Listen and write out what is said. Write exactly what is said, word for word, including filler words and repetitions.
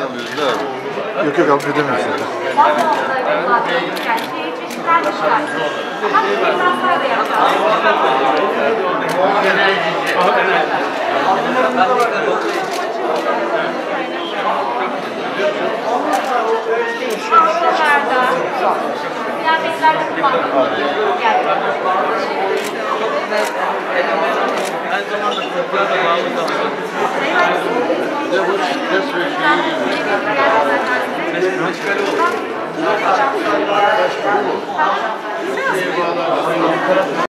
alıyoruz da abi. Yok yok abi ödemiyorsun. Aynı zamanda kurtlar da bağlı kalıyor. Thank you.